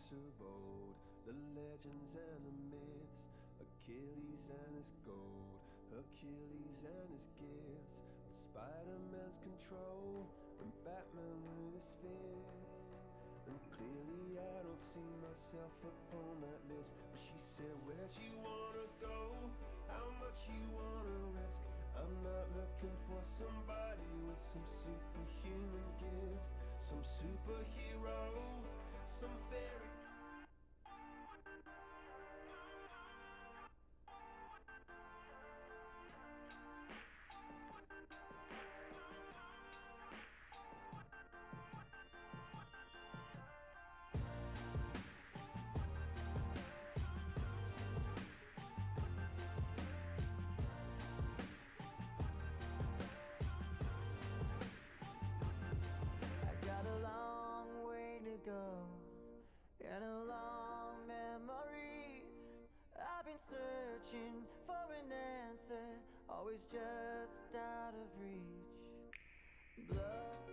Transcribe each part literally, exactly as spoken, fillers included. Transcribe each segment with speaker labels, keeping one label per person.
Speaker 1: Greeks of old, the legends and the myths, Achilles and his gold, Hercules and his gifts, Spider-Man's control, and Batman with his fist. And clearly I don't see myself upon that list. But she said, where'd you wanna go? How much you wanna risk? I'm not looking for somebody with some superhuman gifts, some superhero, some fairy.
Speaker 2: Go and a long memory. I've been searching for an answer, always just out of reach. Blood.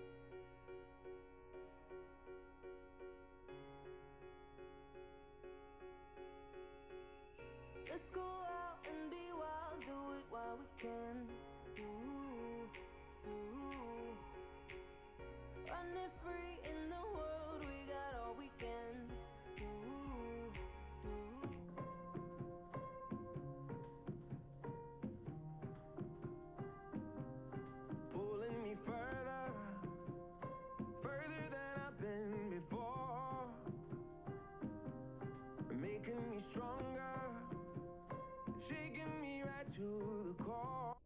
Speaker 2: Let's go out and be wild, do it while we can. Ooh, ooh. Running free in the world, we got all we can. Ooh, ooh.
Speaker 1: Pulling me further, further than I've been before, making me stronger, shaking me right to the core.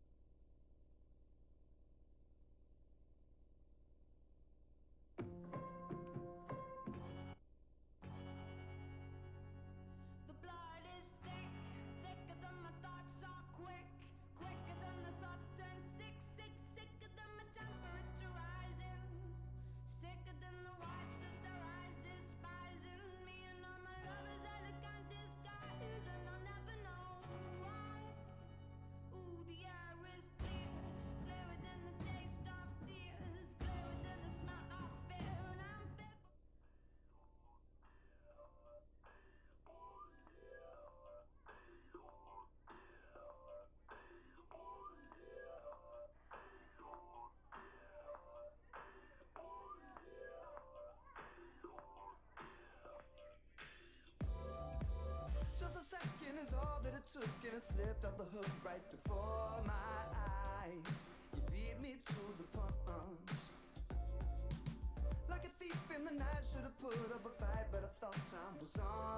Speaker 3: The blood is thick, thicker than my thoughts are quick, quicker than my thoughts turn sick, sick, sicker than my temperature rising, sicker than the whites of their eyes despising me and all my lovers that I can't disguise, and I'll never know why. Ooh, the air is clear, clearer than the taste of tears, clearer than the smell of fear, and I'm fit for
Speaker 2: Just a second is all that it took, and it slipped off the hook right before my eyes. You beat me to the punch, like a thief in the night. Should have put up a fight, but I thought time was on